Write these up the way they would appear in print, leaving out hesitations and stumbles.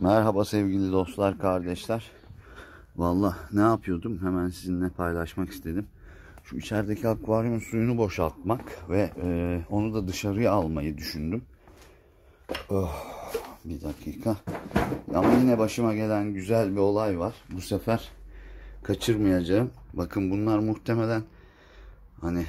Merhaba sevgili dostlar, kardeşler. Vallahi ne yapıyordum? Hemen sizinle paylaşmak istedim. Şu içerideki akvaryumun suyunu boşaltmak ve onu da dışarıya almayı düşündüm. Bir dakika. Ama yine başıma gelen güzel bir olay var. Bu sefer kaçırmayacağım. Bakın bunlar muhtemelen hani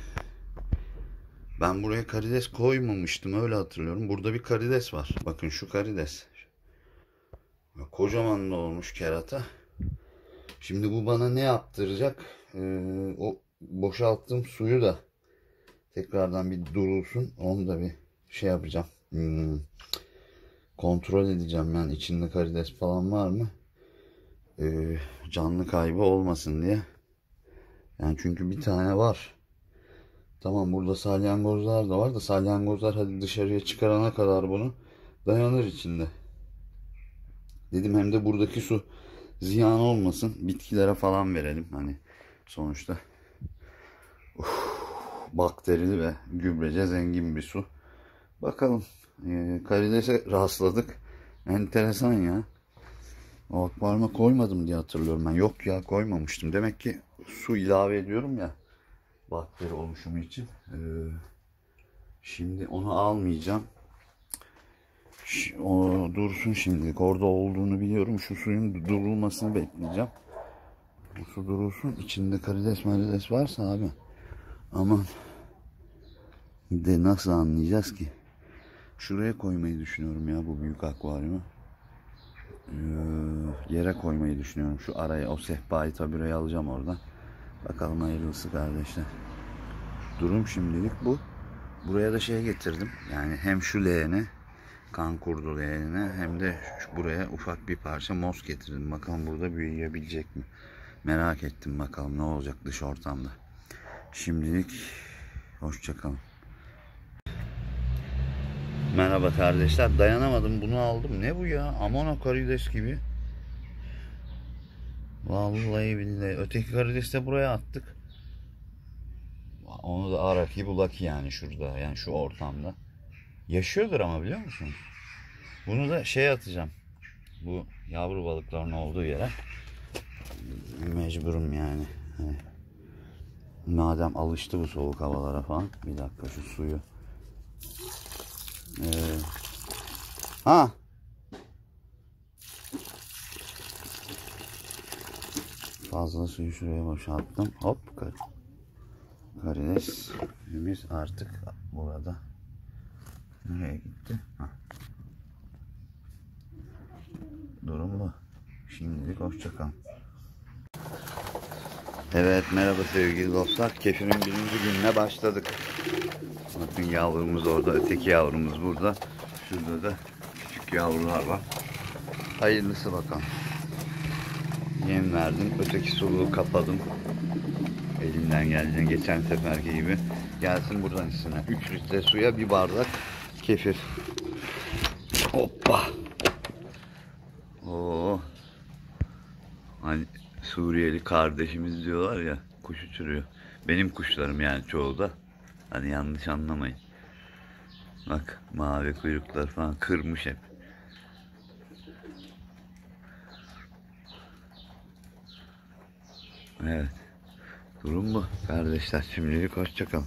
ben buraya karides koymamıştım, öyle hatırlıyorum. Burada bir karides var. Bakın şu karides. Kocaman da olmuş kerata. Şimdi bu bana ne yaptıracak? O boşalttığım suyu da tekrardan bir durulsun. Onu da bir şey yapacağım. Kontrol edeceğim yani içinde karides falan var mı? Canlı kaybı olmasın diye. Yani çünkü bir tane var. Tamam, burada salyangozlar da var da salyangozlar hadi dışarıya çıkarana kadar bunu dayanır içinde. Dedim hem de buradaki su ziyan olmasın. Bitkilere falan verelim. Hani sonuçta bakterili ve gübrece zengin bir su. Bakalım. Karidese rastladık. Enteresan ya. O akvaryuma koymadım diye hatırlıyorum ben. Yok ya, koymamıştım. Demek ki su ilave ediyorum ya. Bakteri oluşumu için. Şimdi onu almayacağım. O dursun şimdilik. Orada olduğunu biliyorum. Şu suyun durulmasını bekleyeceğim. Bu su durulsun. İçinde karides varsa abi. Aman. De nasıl anlayacağız ki? Şuraya koymayı düşünüyorum ya, bu büyük akvaryumu. Yere koymayı düşünüyorum. Şu araya, o sehpayı taburayı alacağım oradan. Bakalım hayırlısı kardeşler. Durum şimdilik bu. Buraya da şey getirdim. Yani hem şu leğene, kan kurdu leğenine, hem de buraya ufak bir parça mos getirdim. Bakalım burada büyüyebilecek mi? Merak ettim, bakalım ne olacak dış ortamda. Şimdilik hoşçakalın. Merhaba kardeşler. Dayanamadım, bunu aldım. Ne bu ya? Amona karides gibi. Vallahi billahi. Öteki karidesi de buraya attık. Onu da araki bulaki yani şurada. Yani şu ortamda. Yaşıyordur ama, biliyor musun? Bunu da şey atacağım. Bu yavru balıkların olduğu yere. Mecburum yani. Madem alıştı bu soğuk havalara falan. Bir dakika şu suyu. Ha. Fazla suyu şuraya boşalttım. Hop. Karidesimiz artık burada. Nereye gitti? Ha. Durum bu. Şimdilik hoşçakalın. Evet, merhaba sevgili dostlar. Kefirin birinci gününe başladık. Bakın yavrumuz orada, öteki yavrumuz burada. Şurada da küçük yavrular var. Hayırlısı bakalım. Yem verdim, öteki suluğu kapadım. Elimden geldiğince geçen seferki gibi. Gelsin buradan içine. 3 litre suya bir bardak kefir. Hoppa. Oo. Hani Suriyeli kardeşimiz diyorlar ya, kuş uçuruyor. Benim kuşlarım yani, çoğu da. Hani yanlış anlamayın. Bak, mavi kuyruklar falan kırmış hep. Evet. Durum bu kardeşler. Şimdilik hoşçakalın.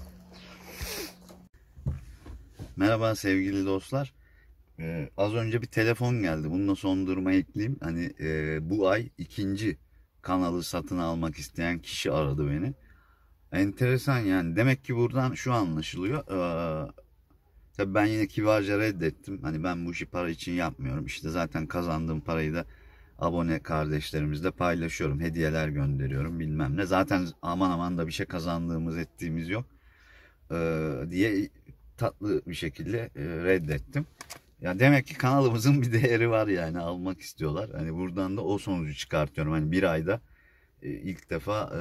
Merhaba sevgili dostlar. Az önce bir telefon geldi. Bununla son duruma ekleyeyim. Hani bu ay ikinci kanalı satın almak isteyen kişi aradı beni. Enteresan yani. Demek ki buradan şu anlaşılıyor. Tabii ben yine kibarca reddettim. Hani ben bu işi para için yapmıyorum. İşte zaten kazandığım parayı da abone kardeşlerimizle paylaşıyorum. Hediyeler gönderiyorum, bilmem ne. Zaten aman aman da bir şey kazandığımız ettiğimiz yok. Diye tatlı bir şekilde reddettim. Ya demek ki kanalımızın bir değeri var yani, almak istiyorlar. Hani buradan da o sonucu çıkartıyorum. Hani bir ayda ilk defa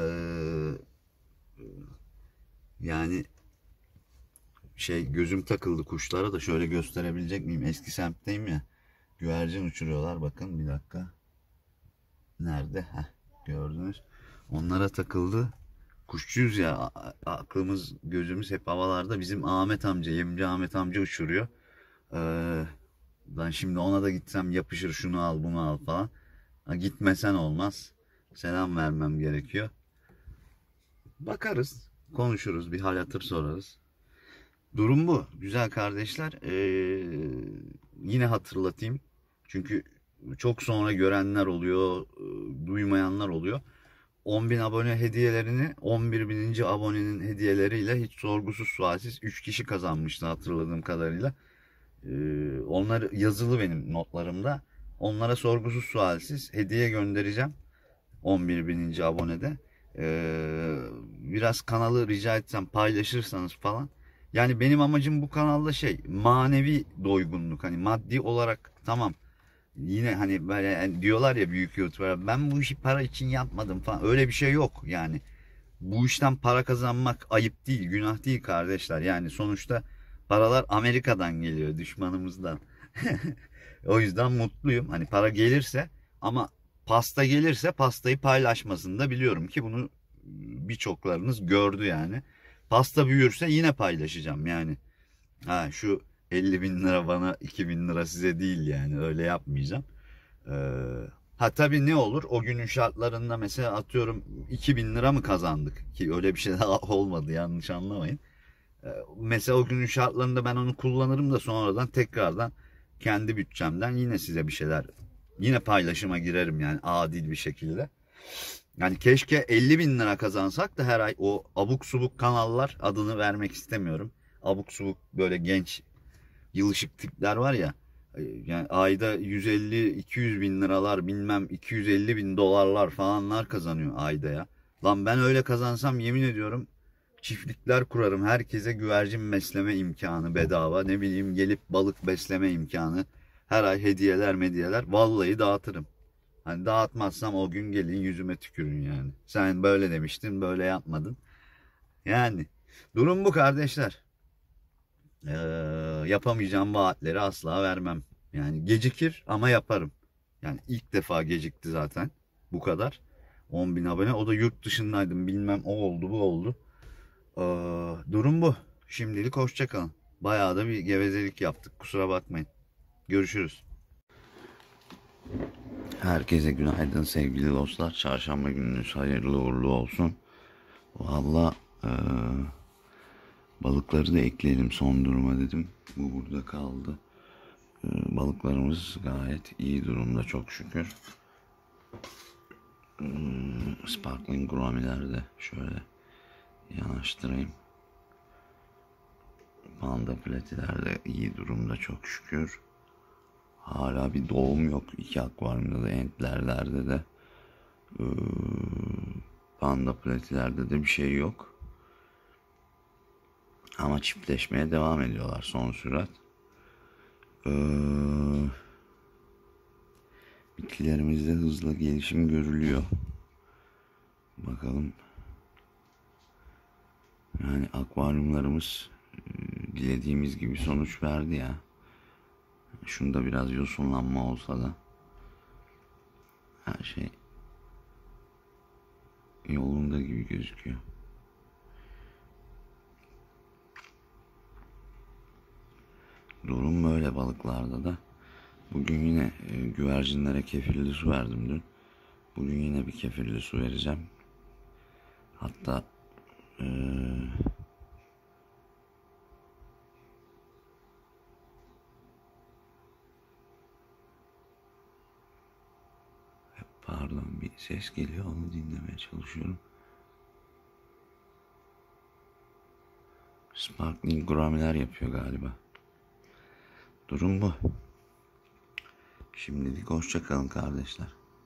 yani gözüm takıldı kuşlara da, şöyle gösterebilecek miyim? Eski semtteyim ya. Güvercin uçuruyorlar, bakın bir dakika. Nerede? Heh, gördünüz. Onlara takıldı. Kuşçuyuz ya, aklımız gözümüz hep havalarda. Bizim Ahmet amca, Yemci Ahmet amca uçuruyor. Ben şimdi ona da gitsem yapışır, şunu al bunu al falan. Ha, gitmesen olmaz. Selam vermem gerekiyor. Bakarız, konuşuruz, bir hal hatır sorarız. Durum bu. Güzel kardeşler. Yine hatırlatayım. Çünkü çok sonra görenler oluyor, duymayanlar oluyor. 10.000 abone hediyelerini 11.000. abonenin hediyeleriyle hiç sorgusuz sualsiz 3 kişi kazanmıştı hatırladığım kadarıyla. Onlar yazılı benim notlarımda. Onlara sorgusuz sualsiz hediye göndereceğim 11.000. abonede. Biraz kanalı rica etsem paylaşırsanız falan. Yani benim amacım bu kanalda manevi doygunluk. Hani maddi olarak tamam. Yine hani böyle yani diyorlar ya büyük YouTuber'lar, ben bu işi para için yapmadım falan. Öyle bir şey yok yani. Bu işten para kazanmak ayıp değil, günah değil kardeşler. Yani sonuçta paralar Amerika'dan geliyor, düşmanımızdan. O yüzden mutluyum. Hani para gelirse, ama pasta gelirse pastayı paylaşmasını da biliyorum ki bunu birçoklarınız gördü yani. Pasta büyürse yine paylaşacağım yani. Ha şu 50.000 lira bana, 2.000 lira size değil, yani öyle yapmayacağım. Ee, ha tabii ne olur o günün şartlarında, mesela atıyorum 2.000 lira mı kazandık, ki öyle bir şey daha olmadı, yanlış anlamayın. Mesela o günün şartlarında ben onu kullanırım da sonradan tekrardan kendi bütçemden yine size bir şeyler, yine paylaşıma girerim yani adil bir şekilde. Yani keşke 50.000 lira kazansak da her ay, o abuk subuk kanallar, adını vermek istemiyorum. Abuk subuk böyle genç yılışık tipler var ya, yani ayda 150-200 bin liralar, bilmem 250 bin dolarlar falanlar kazanıyor ayda ya. Lan ben öyle kazansam yemin ediyorum çiftlikler kurarım. Herkese güvercin besleme imkanı bedava. Ne bileyim, gelip balık besleme imkanı. Her ay hediyeler mediyeler. Vallahi dağıtırım. Hani dağıtmazsam o gün gelin yüzüme tükürün yani. Sen böyle demiştin, böyle yapmadın. Yani durum bu kardeşler. Ee, yapamayacağım vaatleri asla vermem. Yani gecikir ama yaparım. Yani ilk defa gecikti zaten. Bu kadar. 10.000 abone. O da yurt dışındaydım. Bilmem o oldu bu oldu. Durum bu. Şimdilik hoşça kalın. Bayağı da bir gevezelik yaptık. Kusura bakmayın. Görüşürüz. Herkese günaydın sevgili dostlar. Çarşamba gününüz hayırlı uğurlu olsun. Valla balıkları da ekleyelim son duruma dedim. Bu burada kaldı. Balıklarımız gayet iyi durumda çok şükür. Sparkling Gourmet'leri de şöyle yanaştırayım. Panda platiler de iyi durumda çok şükür. Hala bir doğum yok. İki akvaryumda da, entlerlerde de, panda platilerde de bir şey yok. Ama çiftleşmeye devam ediyorlar son sürat. Bitkilerimizde hızlı gelişim görülüyor. Bakalım. Yani akvaryumlarımız dilediğimiz gibi sonuç verdi ya. Şunda biraz yosunlanma olsa da her şey yolunda gibi gözüküyor. Durum böyle balıklarda da. Bugün yine güvercinlere kefirli su verdim dün. Bugün yine bir kefirli su vereceğim. Hatta pardon, bir ses geliyor, onu dinlemeye çalışıyorum. Sparkling Gourmet'ler yapıyor galiba. Durum bu. Şimdilik hoşça kalın kardeşler.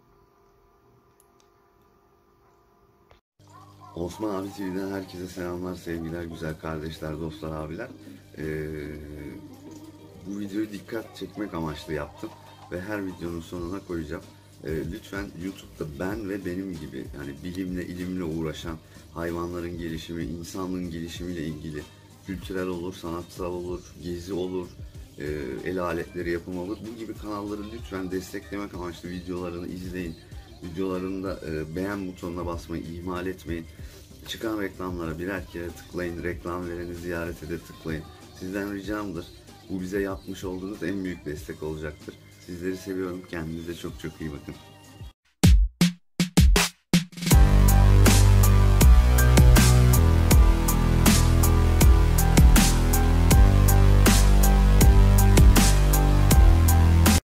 Osman Abi TV'den herkese selamlar, sevgiler, güzel kardeşler, dostlar, abiler. Bu videoyu dikkat çekmek amaçlı yaptım ve her videonun sonuna koyacağım. Lütfen YouTube'da ben ve benim gibi yani bilimle, ilimle uğraşan, hayvanların gelişimi, insanlığın gelişimiyle ilgili kültürel olur, sanatsal olur, gezi olur, el aletleri yapımı olur. Bu gibi kanalları lütfen desteklemek amaçlı videolarını izleyin. Videolarında beğen butonuna basmayı ihmal etmeyin. Çıkan reklamlara birer kere tıklayın. Reklam vereni ziyarete de tıklayın. Sizden ricamdır. Bu bize yapmış olduğunuz en büyük destek olacaktır. Sizleri seviyorum. Kendinize çok çok iyi bakın.